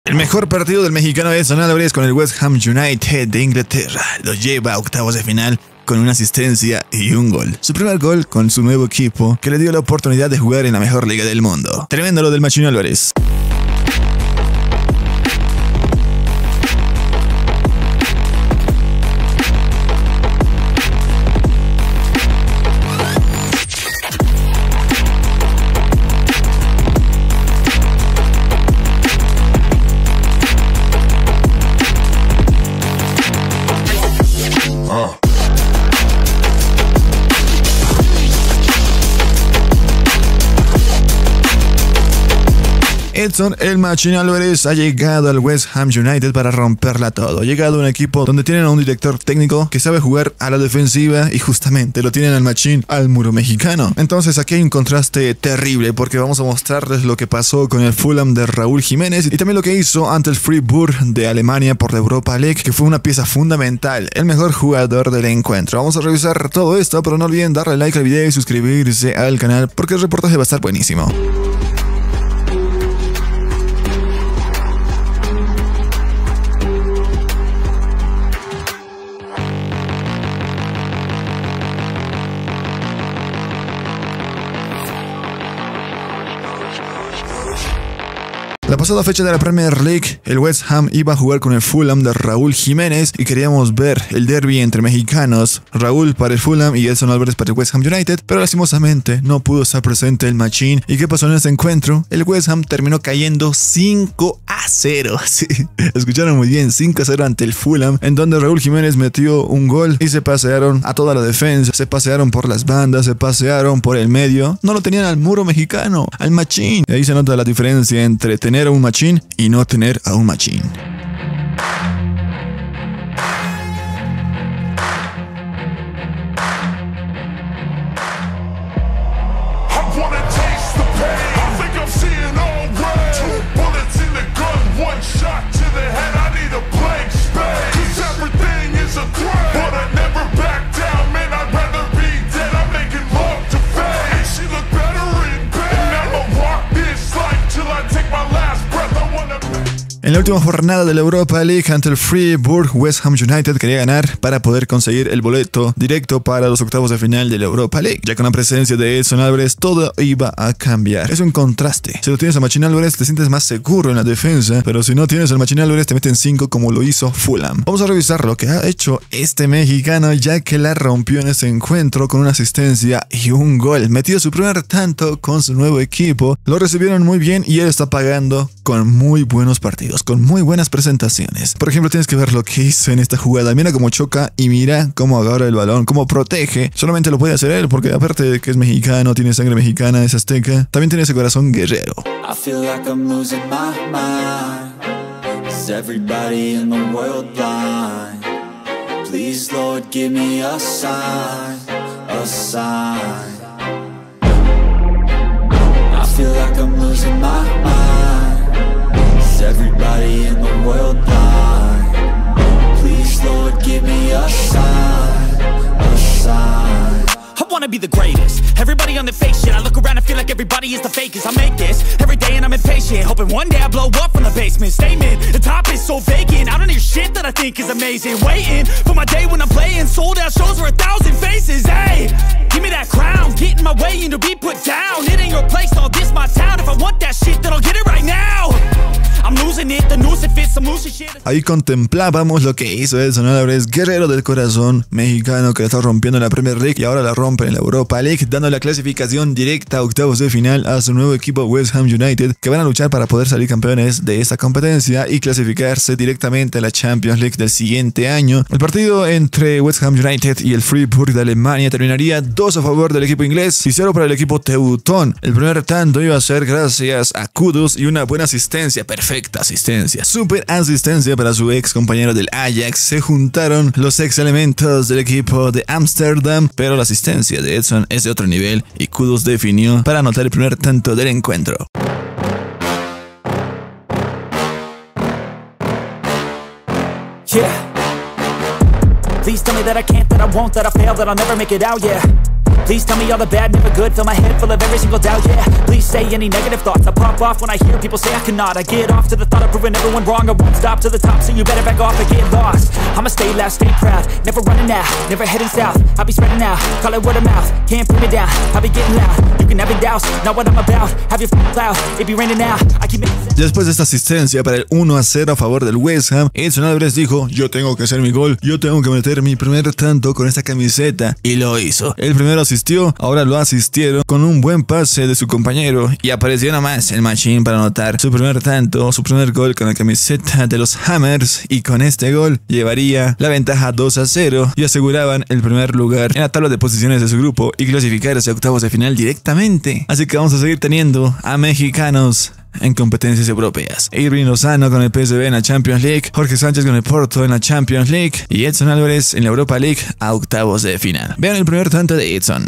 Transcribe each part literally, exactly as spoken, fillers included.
El mejor partido del mexicano Edson Álvarez con el West Ham United de Inglaterra lo lleva a octavos de final con una asistencia y un gol. Su primer gol con su nuevo equipo que le dio la oportunidad de jugar en la mejor liga del mundo. Tremendo lo del Machín Álvarez. Edson el Machín Álvarez ha llegado al West Ham United para romperla todo. Ha llegado a un equipo donde tienen a un director técnico que sabe jugar a la defensiva y justamente lo tienen al Machín al muro mexicano. Entonces aquí hay un contraste terrible porque vamos a mostrarles lo que pasó con el Fulham de Raúl Jiménez y también lo que hizo ante el Freiburg de Alemania por la Europa League, que fue una pieza fundamental, el mejor jugador del encuentro. Vamos a revisar todo esto, pero no olviden darle like al video y suscribirse al canal porque el reportaje va a estar buenísimo. La pasada fecha de la Premier League, el West Ham iba a jugar con el Fulham de Raúl Jiménez y queríamos ver el derbi entre mexicanos, Raúl para el Fulham y Edson Álvarez para el West Ham United, pero lastimosamente no pudo estar presente el Machín. ¿Y qué pasó en este encuentro? El West Ham terminó cayendo cinco a cero. Sí, escucharon muy bien, cinco a cero ante el Fulham, en donde Raúl Jiménez metió un gol y se pasearon a toda la defensa, se pasearon por las bandas, se pasearon por el medio, no lo tenían al muro mexicano, al Machín. Y ahí se nota la diferencia entre tener a un Machín y no tener a un Machín. En la última jornada de la Europa League ante el Freiburg, West Ham United quería ganar para poder conseguir el boleto directo para los octavos de final de la Europa League. Ya con la presencia de Edson Álvarez todo iba a cambiar. Es un contraste. Si lo tienes a Machín Álvarez te sientes más seguro en la defensa, pero si no tienes al Machín Álvarez te meten cinco como lo hizo Fulham. Vamos a revisar lo que ha hecho este mexicano, ya que la rompió en ese encuentro con una asistencia y un gol. Metió su primer tanto con su nuevo equipo, lo recibieron muy bien y él está pagando con muy buenos partidos, con muy buenas presentaciones. Por ejemplo, tienes que ver lo que hizo en esta jugada. Mira cómo choca y mira cómo agarra el balón, cómo protege. Solamente lo puede hacer él porque aparte de que es mexicano, tiene sangre mexicana, es azteca, también tiene ese corazón guerrero. I feel like I'm losing my mind. Is everybody in the world blind? Please, Lord, give me a sign, a sign. I feel like I'm losing my mind. Everybody in the world blind? Please, Lord, give me a sign, a sign. I wanna be the greatest. Everybody on the fake shit. I look around and feel like everybody is the fakest. I make this every day and I'm impatient, hoping one day I blow up from the basement. Statement, the top is so vacant. I don't hear shit that I think is amazing. Waiting for my day when I'm playing sold out shows for a thousand faces. Hey, give me that crown, get in my way and to be put down. It ain't your place, all this my town. If I want that shit, then I'll get it right now. Ahí contemplábamos lo que hizo Edson Álvarez, guerrero del corazón mexicano que la está rompiendo en la Premier League y ahora la rompe en la Europa League, dando la clasificación directa a octavos de final a su nuevo equipo West Ham United, que van a luchar para poder salir campeones de esta competencia y clasificarse directamente a la Champions League del siguiente año. El partido entre West Ham United y el Freiburg de Alemania terminaría dos a favor del equipo inglés y cero para el equipo teutón. El primer tanto iba a ser gracias a Kudus y una buena asistencia, perfecta asistencia, super asistencia para su ex compañero del Ajax. Se juntaron los ex elementos del equipo de Ámsterdam, pero la asistencia de Edson es de otro nivel y Kudus definió para anotar el primer tanto del encuentro. Yeah. Please tell me that I can't, that I won't, that I fail, that I'll never make it out, yeah. Please tell me all the bad, never good. Fill my head full of every single doubt, yeah. Please say any negative thoughts. I pop off when I hear people say I cannot. I get off to the thought of proving everyone wrong. I won't stop to the top, so you better back off and get lost. I'ma stay loud, stay proud, never running out, never heading south. I'll be spreading out, call it word of mouth. Can't put me down, I'll be getting loud. You can have it douse, not what I'm about. Have your f***ing cloud, it be raining now. I keep making... Después de esta asistencia para el uno a cero a favor del West Ham, Edson Álvarez dijo: yo tengo que hacer mi gol, yo tengo que meter mi primer tanto con esta camiseta, y lo hizo. El primero asistió, ahora lo asistieron con un buen pase de su compañero y apareció nomás el Machín para anotar su primer tanto, su primer gol con la camiseta de los Hammers, y con este gol llevaría la ventaja dos a cero y aseguraban el primer lugar en la tabla de posiciones de su grupo y clasificarse a octavos de final directamente. Así que vamos a seguir teniendo a mexicanos en competencias europeas. Irving Lozano con el P S V en la Champions League, Jorge Sánchez con el Porto en la Champions League y Edson Álvarez en la Europa League a octavos de final. Vean el primer tanto de Edson.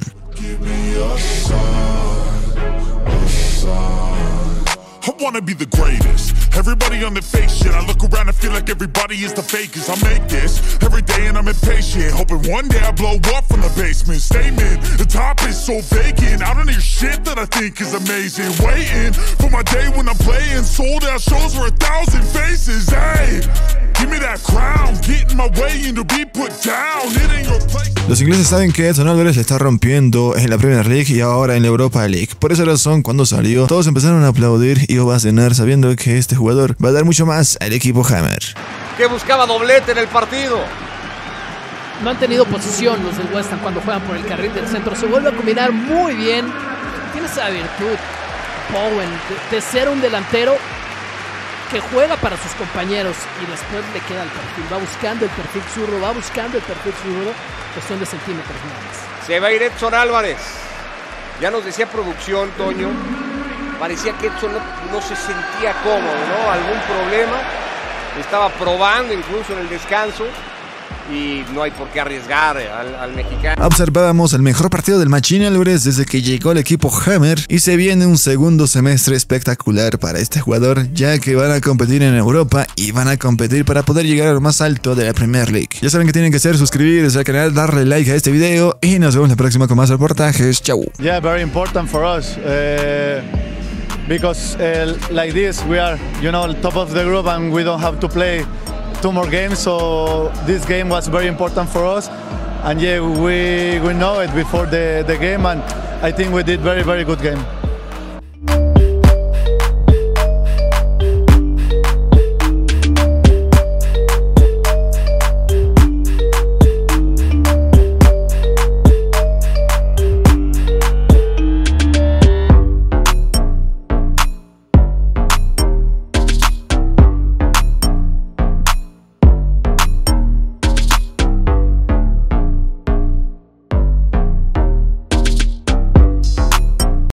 I wanna be the greatest. Everybody on the fake shit. I look around and feel like everybody is the fakest. I make this every day and I'm impatient, hoping one day I blow up from the basement. Statement, the top is so vacant. I don't hear shit that I think is amazing. Waiting for my day when I'm playing sold out shows for a thousand faces. Hey, give me that crown. Get in my way and to be put down. It ain't your place. Los ingleses saben que Edson Álvarez le está rompiendo en la Premier League y ahora en la Europa League. Por esa razón, cuando salió, todos empezaron a aplaudir y ovacionar sabiendo que este jugador va a dar mucho más al equipo Hammer. Que buscaba doblete en el partido. No han tenido posición los del West Ham cuando juegan por el carril del centro. Se vuelve a combinar muy bien. Tiene esa virtud, Bowen, de, de ser un delantero que juega para sus compañeros y después le queda el perfil. Va buscando el perfil zurdo, va buscando el perfil zurdo. Cuestión de centímetros nada más. Se va a ir Edson Álvarez. Ya nos decía producción, Toño. Parecía que Edson no, no se sentía cómodo, ¿no? Algún problema. Estaba probando incluso en el descanso. Y no hay por qué arriesgar al, al mexicano. Observábamos el mejor partido del Machín Álvarez desde que llegó al equipo Hammer y se viene un segundo semestre espectacular para este jugador, ya que van a competir en Europa y van a competir para poder llegar a lo más alto de la Premier League. Ya saben que tienen que hacer, suscribirse al canal, darle like a este video y nos vemos la próxima con más reportajes. Chau. Yeah, very important for us. Uh... Because uh, like this we are, you know, top of the group and we don't have to play two more games, so this game was very important for us, and yeah, we we know it before the, the game, and I think we did very very good game.